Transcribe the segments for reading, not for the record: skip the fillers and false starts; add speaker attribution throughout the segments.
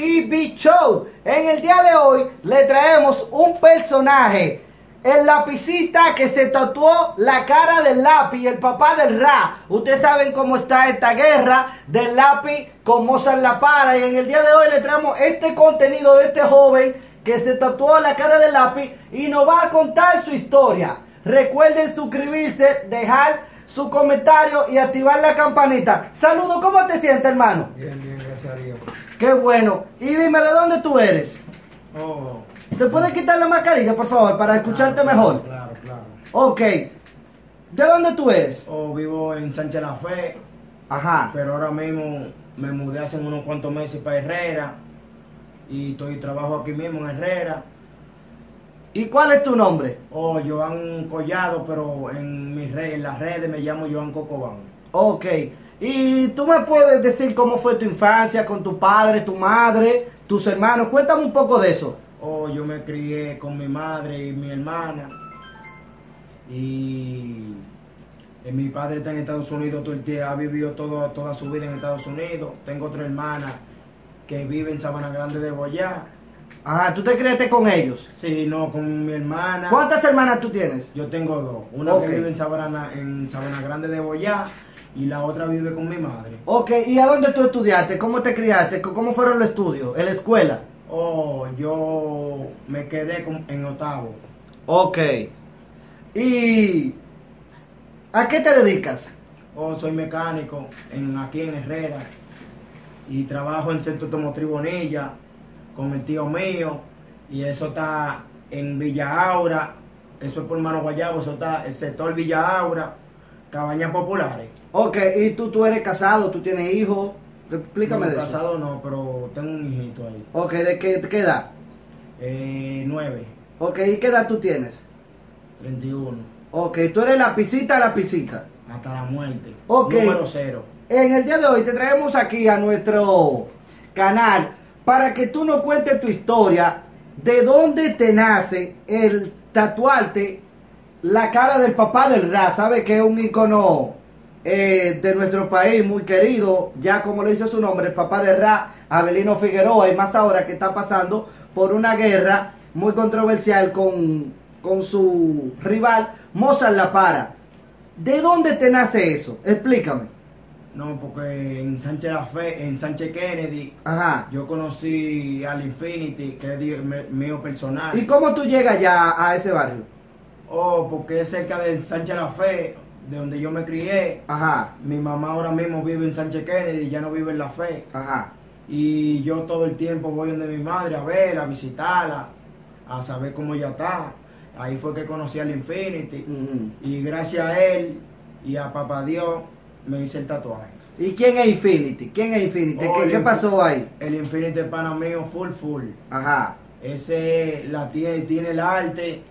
Speaker 1: TV Show. En el día de hoy le traemos un personaje, el lapicista que se tatuó la cara del lápiz, el papá del Ra. Ustedes saben cómo está esta guerra del lápiz con Mozart La Para. Y en el día de hoy le traemos este contenido de este joven que se tatuó la cara del lápiz y nos va a contar su historia. Recuerden suscribirse, dejar su comentario y activar la campanita. Saludos, ¿cómo te sientes, hermano?
Speaker 2: Bien, bien, gracias a Dios.
Speaker 1: Qué bueno. Y dime, ¿de dónde tú eres?
Speaker 2: Oh,
Speaker 1: ¿Te puedes quitar la mascarilla, por favor, para escucharte mejor?
Speaker 2: Claro, claro.
Speaker 1: Ok. ¿De dónde tú eres?
Speaker 2: Oh, vivo en Sánchez La Fe,
Speaker 1: Ajá.
Speaker 2: pero ahora mismo me mudé hace unos cuantos meses para Herrera y trabajo aquí mismo en Herrera.
Speaker 1: ¿Y cuál es tu nombre?
Speaker 2: Oh, Joan Collado, pero en las redes me llamo Joan Cocobán.
Speaker 1: Ok. ¿Y tú me puedes decir cómo fue tu infancia con tu padre, tu madre, tus hermanos? Cuéntame un poco de eso.
Speaker 2: Oh, yo me crié con mi madre y mi hermana. Y mi padre está en Estados Unidos todo el tiempo, ha vivido toda su vida en Estados Unidos. Tengo otra hermana que vive en Sabana Grande de Boyá.
Speaker 1: Ajá, ¿tú te criaste con ellos?
Speaker 2: Sí, no, con mi hermana.
Speaker 1: ¿Cuántas hermanas tú tienes?
Speaker 2: Yo tengo dos. Una
Speaker 1: Ok.
Speaker 2: que vive en Sabana Grande de Boyá y la otra vive con mi madre.
Speaker 1: Ok, ¿y a dónde tú estudiaste? ¿Cómo te criaste? ¿Cómo fueron los estudios? ¿En la escuela?
Speaker 2: Oh, yo me quedé en octavo.
Speaker 1: Ok. ¿Y a qué te dedicas?
Speaker 2: Oh, soy mecánico aquí en Herrera y trabajo en Centro Automotriz Bonilla con el tío mío, y eso está en Villa Aura, eso es por Mano Guayabo, eso está el sector Villa Aura, Cabañas Populares.
Speaker 1: Ok, ¿y tú eres casado? ¿Tú tienes hijos? Explícame
Speaker 2: No,
Speaker 1: de eso.
Speaker 2: casado no, pero tengo un hijito ahí.
Speaker 1: Ok, ¿de qué edad?
Speaker 2: 9,
Speaker 1: Ok, ¿y qué edad tú tienes?
Speaker 2: 31,
Speaker 1: Ok, tú eres lapicita.
Speaker 2: hasta la muerte.
Speaker 1: Ok.
Speaker 2: Número 0.
Speaker 1: En el día de hoy te traemos aquí a nuestro canal para que tú nos cuentes tu historia, de dónde te nace el tatuarte la cara del papá del Ra. Sabe que es un ícono de nuestro país muy querido, ya como le dice su nombre, el papá del Ra, Abelino Figueroa, y más ahora que está pasando por una guerra muy controversial con su rival Mozart La Para. ¿De dónde te nace eso? Explícame.
Speaker 2: No, porque en Sánchez La Fe, en Sánchez Kennedy,
Speaker 1: Ajá.
Speaker 2: yo conocí al Infinity, que es mío personal.
Speaker 1: ¿Y cómo tú llegas ya a ese barrio?
Speaker 2: Oh, porque es cerca de Sánchez La Fe, de donde yo me crié.
Speaker 1: Ajá,
Speaker 2: Mi mamá ahora mismo vive en Sánchez Kennedy, ya no vive en La Fe.
Speaker 1: ajá.
Speaker 2: Y yo todo el tiempo voy donde mi madre a verla, a visitarla, a saber cómo ella está. Ahí fue que conocí al Infinity. Y gracias a él y a Papá Dios me hice el tatuaje.
Speaker 1: ¿Y quién es Infinity? ¿Quién es Infinity?
Speaker 2: Oh,
Speaker 1: ¿Qué pasó ahí?
Speaker 2: El Infinity es pana mío full.
Speaker 1: Ajá.
Speaker 2: Ese tiene el arte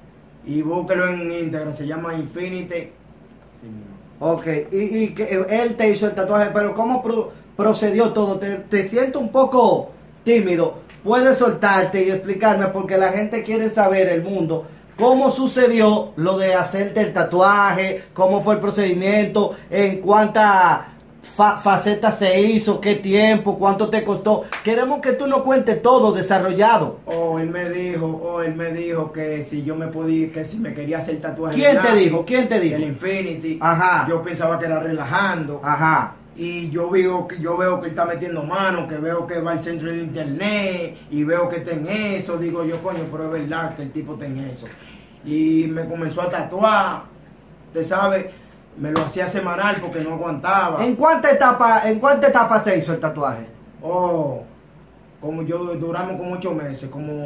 Speaker 2: y búsquelo en Instagram, se llama Infinity. Sí,
Speaker 1: Ok, y que él te hizo el tatuaje, pero ¿cómo procedió todo? Te siento un poco tímido. Puedes soltarte y explicarme, porque la gente quiere saber, el mundo, cómo sucedió lo de hacerte el tatuaje, cómo fue el procedimiento, en cuántas facetas se hizo, qué tiempo, cuánto te costó. Queremos que tú nos cuentes todo desarrollado.
Speaker 2: él me dijo que si yo me podía, que si me quería hacer tatuaje.
Speaker 1: ¿Quién te dijo? ¿Quién te dijo?
Speaker 2: El Infinity.
Speaker 1: Ajá.
Speaker 2: Yo pensaba que era relajando.
Speaker 1: Ajá.
Speaker 2: Y yo veo que él está metiendo mano, que veo que va al centro del internet y veo que está en eso. Digo yo, coño, pero es verdad que el tipo está en eso. Y me comenzó a tatuar, usted sabe, me lo hacía semanal porque no aguantaba.
Speaker 1: ¿En cuánta etapa se hizo el tatuaje?
Speaker 2: Oh, duramos como 8 meses,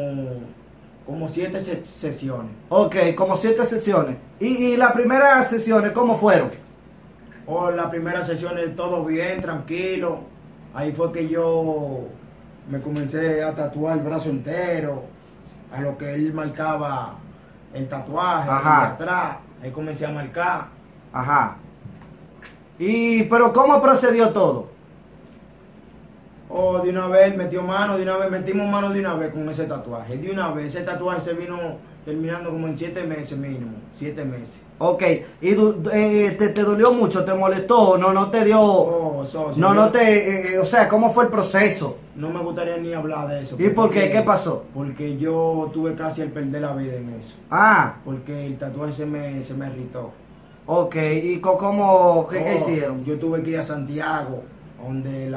Speaker 2: como 7 sesiones.
Speaker 1: Ok, como 7 sesiones. ¿Y las primeras sesiones cómo fueron?
Speaker 2: Oh, la primera sesión todo bien, tranquilo. Ahí fue que yo me comencé a tatuar el brazo entero, a lo que él marcaba el tatuaje.
Speaker 1: Ajá.
Speaker 2: De atrás. Ahí comencé a marcar.
Speaker 1: Ajá. ¿Pero cómo procedió todo?
Speaker 2: Oh, de una vez metimos mano de una vez con ese tatuaje. De una vez, ese tatuaje se vino terminando como en 7 meses mínimo, 7 meses.
Speaker 1: Ok, ¿y te dolió mucho? ¿Te molestó? ¿No te dio?
Speaker 2: Oh,
Speaker 1: o sea, ¿cómo fue el proceso?
Speaker 2: no me gustaría ni hablar de eso.
Speaker 1: ¿Y por qué? ¿Qué pasó?
Speaker 2: Porque yo tuve casi el perder la vida en eso.
Speaker 1: Ah,
Speaker 2: Porque el tatuaje se me irritó.
Speaker 1: ok. ¿Y cómo, qué hicieron?
Speaker 2: Yo tuve que ir a Santiago, donde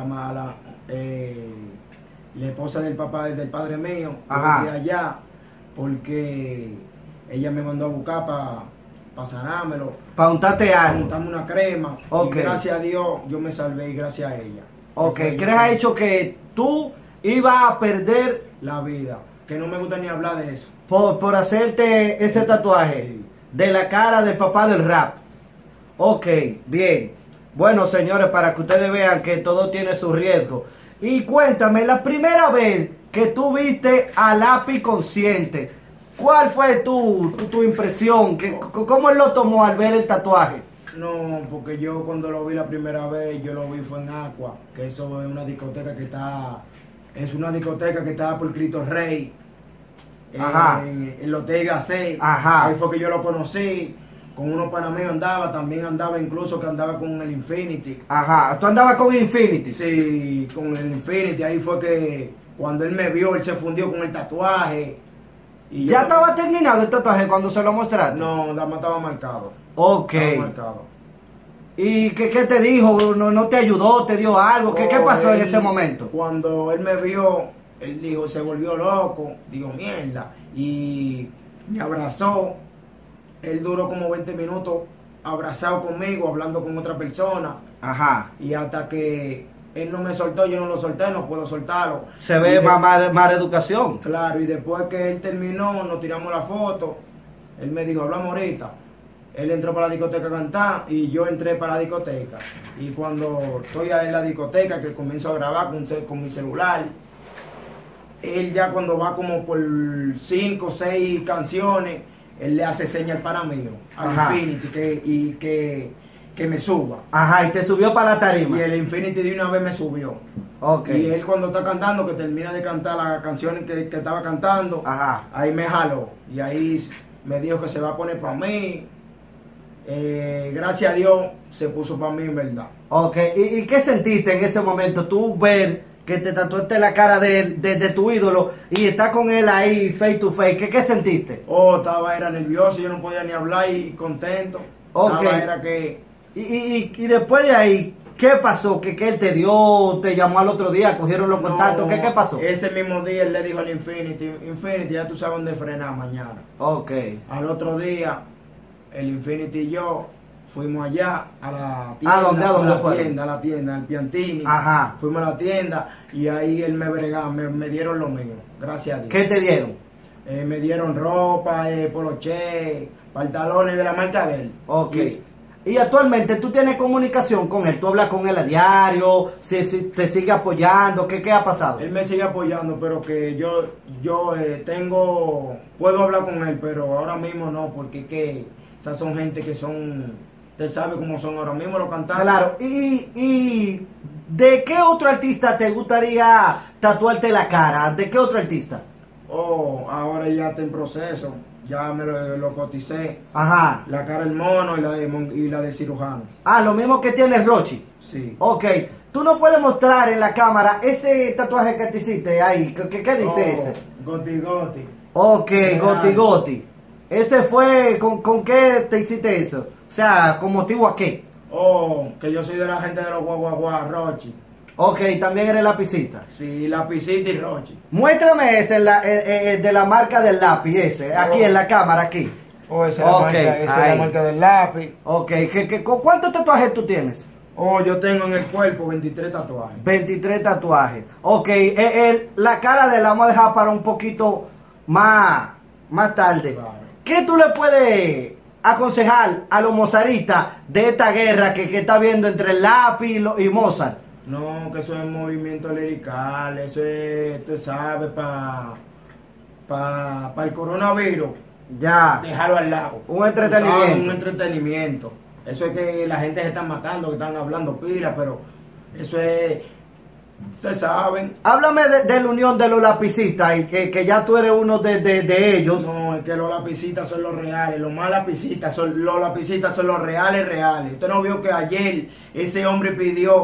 Speaker 2: la esposa del padre mío,
Speaker 1: Ajá.
Speaker 2: tuve que ir allá, porque ella me mandó a buscar para sanármelo,
Speaker 1: Para untarte
Speaker 2: para
Speaker 1: algo.
Speaker 2: montarme una crema.
Speaker 1: Ok.
Speaker 2: Y gracias a Dios yo me salvé y gracias a ella.
Speaker 1: Ok,
Speaker 2: Que fue
Speaker 1: ¿crees ha hecho que tú ibas a perder
Speaker 2: la vida? Que no me gusta ni hablar de eso.
Speaker 1: por hacerte ese tatuaje
Speaker 2: Sí.
Speaker 1: de la cara del papá del rap? Ok, bien. Bueno, señores, para que ustedes vean que todo tiene su riesgo. Y cuéntame, la primera vez que tú viste a Lápiz consciente, ¿cuál fue tu impresión? ¿Cómo él lo tomó al ver el tatuaje?
Speaker 2: No, porque yo cuando lo vi la primera vez, yo lo vi fue en Aqua, que eso es una discoteca que está por Cristo Rey,
Speaker 1: Ajá.
Speaker 2: en la Ortega C.
Speaker 1: Ajá.
Speaker 2: Ahí fue que yo lo conocí, con unos panas míos también andaba incluso que andaba con el Infinity.
Speaker 1: Ajá, tú andabas con Infinity.
Speaker 2: Sí, con el Infinity, ahí fue que cuando él me vio, él se fundió con el tatuaje. Y yo
Speaker 1: ¿Ya
Speaker 2: también-
Speaker 1: estaba terminado el tatuaje cuando se lo mostraste?
Speaker 2: No, nada más estaba marcado.
Speaker 1: Ok.
Speaker 2: Estaba marcado.
Speaker 1: ¿Y qué te dijo? ¿No te ayudó? ¿Te dio algo? ¿Qué pasó en
Speaker 2: Él,
Speaker 1: ese momento?
Speaker 2: Cuando él me vio, él dijo, se volvió loco, digo, mierda, y me abrazó. Él duró como 20 minutos abrazado conmigo, hablando con otra persona,
Speaker 1: Ajá.
Speaker 2: y hasta que él no me soltó, yo no lo solté, no puedo soltarlo.
Speaker 1: Se ve
Speaker 2: Y de-
Speaker 1: más educación.
Speaker 2: Claro, y después que él terminó, nos tiramos la foto, él me dijo, hablamos ahorita. Él entró para la discoteca a cantar y yo entré para la discoteca. Y cuando estoy ahí en la discoteca, que comienzo a grabar con mi celular, él ya cuando va como por 5 o 6 canciones, él le hace señal para mí, al
Speaker 1: Ajá.
Speaker 2: Infinity, que me suba.
Speaker 1: Ajá, y te subió para la tarima.
Speaker 2: Y el Infinity de una vez me subió.
Speaker 1: Ok.
Speaker 2: Y él cuando está cantando, que termina de cantar las canciones que estaba cantando,
Speaker 1: Ajá.
Speaker 2: ahí me jaló. Y ahí me dijo que se va a poner para mí. Gracias a Dios se puso para mí, en verdad.
Speaker 1: Ok, ¿Y qué sentiste en ese momento? Tú ver que te tatuaste la cara de tu ídolo y está con él ahí face to face. ¿Qué sentiste?
Speaker 2: Era nervioso, yo no podía ni hablar y contento.
Speaker 1: Ok.
Speaker 2: Era que
Speaker 1: Y después de ahí, ¿qué pasó? ¿Que él te dio? ¿Te llamó al otro día? ¿Cogieron los contactos?
Speaker 2: no,
Speaker 1: ¿Qué pasó?
Speaker 2: Ese mismo día él le dijo al Infinity, ya tú sabes dónde frenar mañana.
Speaker 1: Ok.
Speaker 2: Al otro día, el Infinity y yo fuimos allá a la tienda.
Speaker 1: ¿A dónde
Speaker 2: A la tienda, al Piantini.
Speaker 1: Ajá.
Speaker 2: Fuimos a la tienda y ahí él me bregaba, me dieron lo mío, gracias a Dios.
Speaker 1: ¿Qué te dieron?
Speaker 2: Me dieron ropa, poloché, pantalones de la marca de él.
Speaker 1: Ok. Y actualmente tú tienes comunicación con él, tú hablas con él a diario, si te sigue apoyando, ¿qué ha pasado?
Speaker 2: Él me sigue apoyando, pero que yo puedo hablar con él, pero ahora mismo no, porque que esas son gente que son, usted sabe cómo son ahora mismo los cantantes.
Speaker 1: Claro, y ¿de qué otro artista te gustaría tatuarte la cara? ¿De qué otro artista?
Speaker 2: Ahora ya está en proceso, ya me lo coticé,
Speaker 1: Ajá.
Speaker 2: la cara del mono y la del cirujano.
Speaker 1: Ah, lo mismo que tiene Rochi.
Speaker 2: Sí.
Speaker 1: Ok, tú no puedes mostrar en la cámara ese tatuaje que te hiciste ahí. ¿Qué dice ese?
Speaker 2: Goti Goti.
Speaker 1: Ok,
Speaker 2: Real.
Speaker 1: Goti Goti. Ese fue, ¿con qué te hiciste eso? O sea, ¿con motivo a qué?
Speaker 2: Que yo soy de la gente de los guaguaguá, Rochi.
Speaker 1: Ok, también eres lapicista.
Speaker 2: Sí, Lapicita y Rochi.
Speaker 1: Muéstrame ese, de la marca del lápiz, ese, aquí en la cámara, aquí.
Speaker 2: Esa es la
Speaker 1: ahí.
Speaker 2: marca del lápiz.
Speaker 1: Ok, ¿cuántos tatuajes tú tienes?
Speaker 2: Yo tengo en el cuerpo 23 tatuajes.
Speaker 1: 23 tatuajes. Ok, la cara de la vamos a dejar para un poquito más tarde.
Speaker 2: Claro.
Speaker 1: ¿Qué tú le puedes aconsejar a los mozaristas de esta guerra que está viendo entre el lápiz y Mozart?
Speaker 2: No, que eso es movimiento lirical, eso es, tú sabes, para el coronavirus,
Speaker 1: Ya,
Speaker 2: dejarlo al lado.
Speaker 1: un entretenimiento.
Speaker 2: Tú sabes, un entretenimiento. Eso es que la gente se está matando, que están hablando pila, pero eso es, ustedes saben.
Speaker 1: Háblame de la unión de los lapicistas y que ya tú eres uno de ellos.
Speaker 2: No, es que los lapicitas son los reales, los más lapicitas son los reales. Usted no vio que ayer ese hombre pidió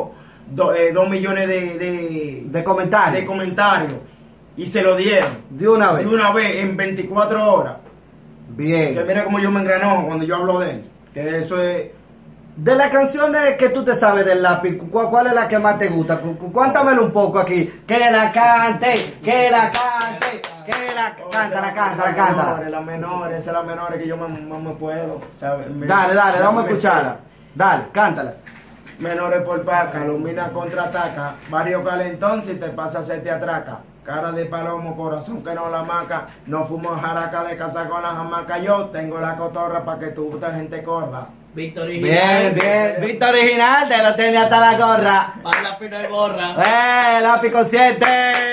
Speaker 2: 2 millones
Speaker 1: De comentarios.
Speaker 2: de comentarios. Y se lo dieron.
Speaker 1: De una vez.
Speaker 2: De una vez, en 24 horas. Que
Speaker 1: Bien.
Speaker 2: mira cómo yo me engranojo cuando yo hablo de él. Que eso es...
Speaker 1: De las canciones que tú te sabes del lápiz, ¿cuál es la que más te gusta? Cuéntamelo un poco aquí. Que la cante, que la cante, que la... Cántala.
Speaker 2: Las menores, esas son las menores que yo más me puedo. ¿Sabes?
Speaker 1: Dale, vamos a escucharla. Dale, cántala.
Speaker 2: Menores por paca, Lumina contraataca, barrio calentón, si te pasa se te atraca. Cara de palomo, corazón que no la maca, no fumo jaraca de casa con la jamaca. Yo tengo la cotorra para que tu gente corra.
Speaker 3: Víctor original.
Speaker 1: Bien. Víctor original, te lo tenía hasta la gorra.
Speaker 3: Para la pina y borra.
Speaker 1: Lápiz consciente.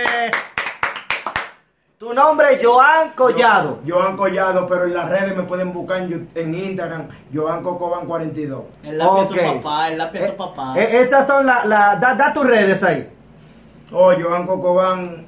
Speaker 1: Tu nombre es Joan Collado.
Speaker 2: Joan Collado, pero en las redes me pueden buscar en Instagram, Joan Cocoban 42.
Speaker 3: El lápiz
Speaker 1: Ok.
Speaker 3: es su papá, el lápiz es su papá.
Speaker 1: Esas son da tus redes ahí.
Speaker 2: Oh, Joan Cocoban,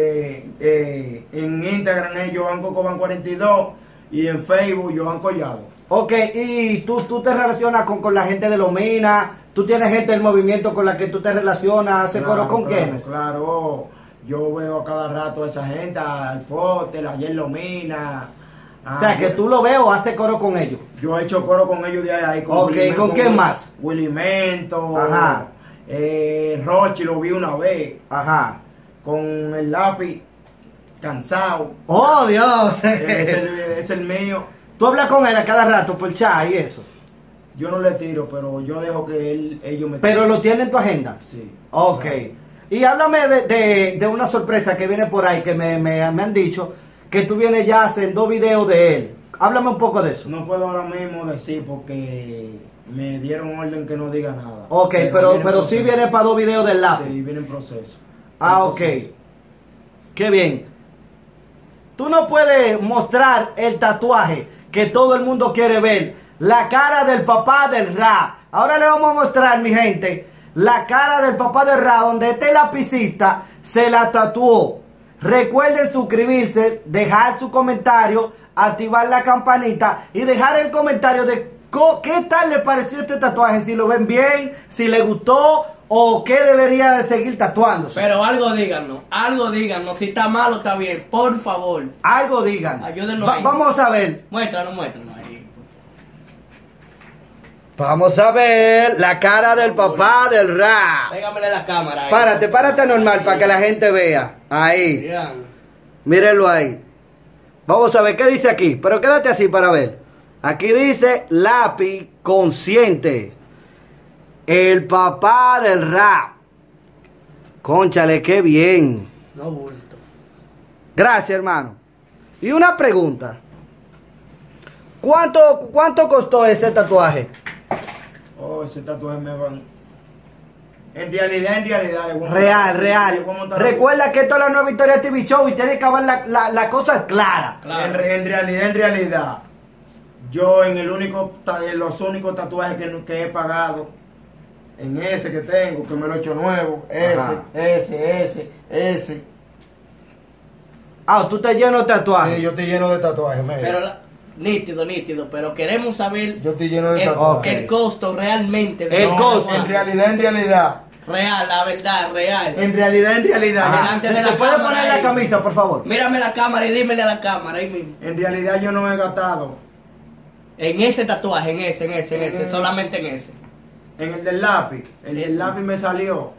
Speaker 2: en Instagram es Joan Cocoban 42 y en Facebook Joan Collado.
Speaker 1: Ok, y tú te relacionas con la gente de Lomina, tú tienes gente del movimiento con la que tú te relacionas, hace coro con quiénes.
Speaker 2: Claro, yo veo a cada rato a esa gente, al Fotel, a Yer Lomina.
Speaker 1: O sea, que tú lo ves o hace coro con ellos.
Speaker 2: Yo he hecho coro con ellos de ahí.
Speaker 1: Ok,
Speaker 2: Willy
Speaker 1: ¿con quién más?
Speaker 2: Willy Mento,
Speaker 1: Ajá.
Speaker 2: Rochi lo vi una vez,
Speaker 1: Ajá.
Speaker 2: con el lápiz, cansado.
Speaker 1: ¡Oh, Dios!
Speaker 2: Es el mío.
Speaker 1: Tú hablas con él a cada rato por chat y eso.
Speaker 2: Yo no le tiro, pero yo dejo que ellos me
Speaker 1: Pero
Speaker 2: tiren.
Speaker 1: lo tiene en tu agenda.
Speaker 2: Sí.
Speaker 1: Ok.
Speaker 2: Claro.
Speaker 1: Y háblame de una sorpresa que viene por ahí, que me han dicho que tú vienes ya haciendo videos de él. Háblame un poco de eso.
Speaker 2: No puedo ahora mismo decir porque me dieron orden que no diga nada.
Speaker 1: Ok,
Speaker 2: viene
Speaker 1: pero
Speaker 2: en
Speaker 1: sí
Speaker 2: proceso.
Speaker 1: viene para 2 videos del lápiz.
Speaker 2: Sí, viene en proceso.
Speaker 1: Ah,
Speaker 2: En
Speaker 1: ok.
Speaker 2: proceso.
Speaker 1: Qué bien. Tú no puedes mostrar el tatuaje que todo el mundo quiere ver. La cara del papá del Ra. Ahora le vamos a mostrar, mi gente, la cara del papá del Ra, donde este lapicista se la tatuó. Recuerden suscribirse, dejar su comentario, activar la campanita y dejar el comentario de qué tal le pareció este tatuaje. Si lo ven bien, si le gustó o qué debería de seguir tatuándose.
Speaker 3: Pero algo díganos, si está mal o está bien, por favor.
Speaker 1: Algo digan.
Speaker 3: Ayúdenos ahí.
Speaker 1: Vamos a ver.
Speaker 3: Muéstranos ahí.
Speaker 1: Vamos a ver la cara del papá del Ra.
Speaker 3: Pégamele la cámara ahí.
Speaker 1: Párate normal para que la gente vea. Ahí.
Speaker 3: Vean.
Speaker 1: Mírenlo ahí. Vamos a ver qué dice aquí. Pero quédate así para ver. Aquí dice lápiz consciente. El papá del Ra. Cónchale, qué bien.
Speaker 3: No bulto.
Speaker 1: Gracias, hermano. Y una pregunta. ¿Cuánto costó ese tatuaje?
Speaker 2: Oh, ese tatuaje me van. En realidad. le voy a
Speaker 1: Real.
Speaker 2: le voy a montar-
Speaker 1: Recuerda que esto es la nueva Victoria TV Show y tiene que haber la cosa clara.
Speaker 3: Claro.
Speaker 2: En realidad. Yo en los únicos tatuajes que he pagado, en ese que tengo, que me lo he hecho nuevo,
Speaker 1: Ajá.
Speaker 2: ese.
Speaker 1: Ah, tú te lleno de tatuajes.
Speaker 2: Sí, yo estoy lleno de tatuajes, mira.
Speaker 3: Pero nítido, pero queremos saber
Speaker 2: Yo estoy lleno de
Speaker 3: el,
Speaker 2: tatuajes.
Speaker 3: el costo realmente.
Speaker 1: El costo.
Speaker 2: En realidad.
Speaker 3: Real, la verdad, real.
Speaker 2: En realidad.
Speaker 1: Ajá.
Speaker 3: delante de la
Speaker 1: ¿Te puedes
Speaker 3: cámara
Speaker 1: poner la
Speaker 3: ahí.
Speaker 1: camisa, por favor?
Speaker 3: Mírame la cámara y dímele a la cámara ahí mismo.
Speaker 2: En realidad yo no he gastado.
Speaker 3: En ese tatuaje, en ese, solamente en ese.
Speaker 2: En el del lápiz. El del
Speaker 3: Ese.
Speaker 2: lápiz me salió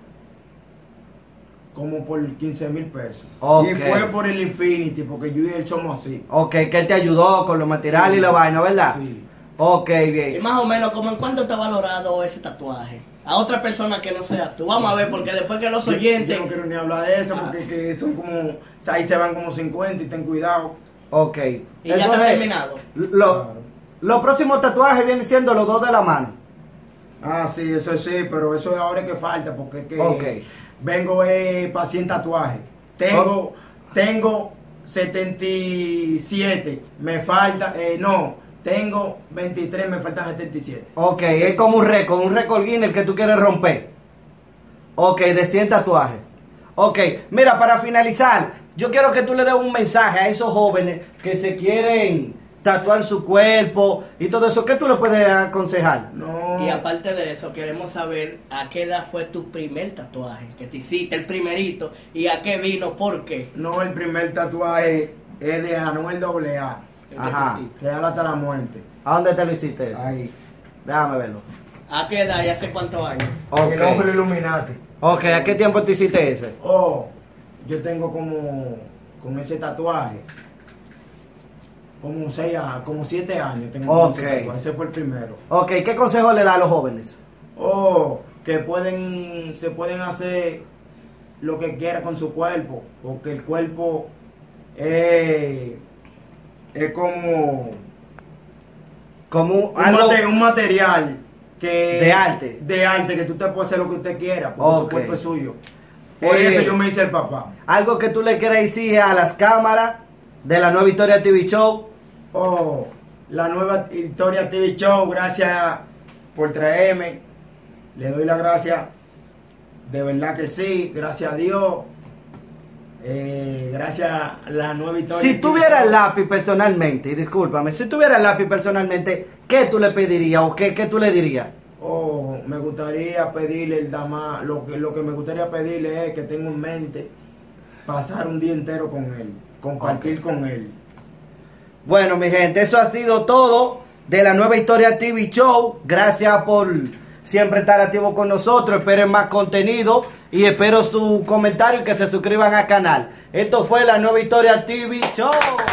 Speaker 2: como por 15,000 pesos.
Speaker 1: Ok.
Speaker 2: Y fue por el Infinity, porque yo y él somos así.
Speaker 1: Ok, que él te ayudó con los materiales
Speaker 2: Sí.
Speaker 1: y la vaina, ¿verdad?
Speaker 2: Sí.
Speaker 1: Ok,
Speaker 3: Y
Speaker 1: bien.
Speaker 3: más o menos, como en cuánto está valorado ese tatuaje. A otra persona que no sea tú. Vamos a ver, porque después que los oyentes.
Speaker 2: Yo no quiero ni hablar de eso, porque que son como. O sea, ahí se van como 50 y ten cuidado.
Speaker 1: Ok.
Speaker 3: Y ya está terminado.
Speaker 1: Los próximos tatuajes vienen siendo los 2 de la mano.
Speaker 2: Ah, sí, eso sí, pero eso es ahora que falta, porque es que
Speaker 1: Ok.
Speaker 2: vengo para 100 tatuajes. Tengo 77, me falta, tengo 23, me faltan 77.
Speaker 1: Ok, es como un récord Guinness que tú quieres romper. Ok, de 100 tatuajes. Ok, mira, para finalizar, yo quiero que tú le des un mensaje a esos jóvenes que se quieren tatuar su cuerpo y todo eso, ¿qué tú le puedes aconsejar?
Speaker 2: No.
Speaker 3: Y aparte de eso, queremos saber a qué edad fue tu primer tatuaje, que te hiciste el primerito, y a qué vino, por qué.
Speaker 2: No, el primer tatuaje es de Anuel AA.
Speaker 3: El que
Speaker 1: Ajá.
Speaker 3: te hiciste.
Speaker 2: Real hasta la muerte.
Speaker 1: ¿A dónde te lo hiciste eso?
Speaker 2: Ahí.
Speaker 1: Déjame verlo.
Speaker 3: ¿A qué edad y hace cuántos años?
Speaker 1: Ok.
Speaker 2: El ojo del Illuminati.
Speaker 1: Ok, ¿a qué tiempo te hiciste ese?
Speaker 2: Oh, yo tengo como, con ese tatuaje, como 7 años tengo con
Speaker 1: Ok.
Speaker 2: ese tatuaje. Ese fue el primero.
Speaker 1: Ok, ¿qué consejo le da a los jóvenes?
Speaker 2: Oh, que se pueden hacer lo que quieran con su cuerpo, porque el cuerpo es como
Speaker 1: Como
Speaker 2: un material que
Speaker 1: de arte.
Speaker 2: que tú te puedes hacer lo que usted quiera, porque su
Speaker 1: Ok.
Speaker 2: cuerpo es suyo. Por eso yo me hice el papá.
Speaker 1: algo que tú le quieras decir a las cámaras de la nueva Historia TV Show.
Speaker 2: Oh, la nueva Historia TV Show, gracias por traerme. Le doy las gracias. De verdad que sí, gracias a Dios. Gracias a la nueva Historia
Speaker 1: Si
Speaker 2: TV
Speaker 1: tuviera
Speaker 2: Show.
Speaker 1: el lápiz personalmente, y discúlpame, si tuviera el lápiz personalmente, ¿qué tú le pedirías o qué tú le dirías?
Speaker 2: Oh, me gustaría pedirle el dama, lo que me gustaría pedirle es que tenga en mente pasar un día entero con él, compartir con él.
Speaker 1: Bueno, mi gente, eso ha sido todo de la nueva Historia TV Show. Gracias por siempre estar activo con nosotros. Esperen más contenido y espero su comentario y que se suscriban al canal. Esto fue la nueva Historia TV Show.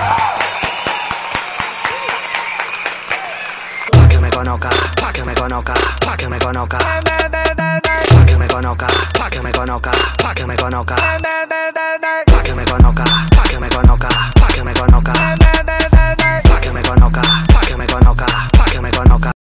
Speaker 4: Pa' que me conozca, pa' que me conozca, pa' que me conozca, pa' que me conozca, pa' que me conozca, pa' que me conozca.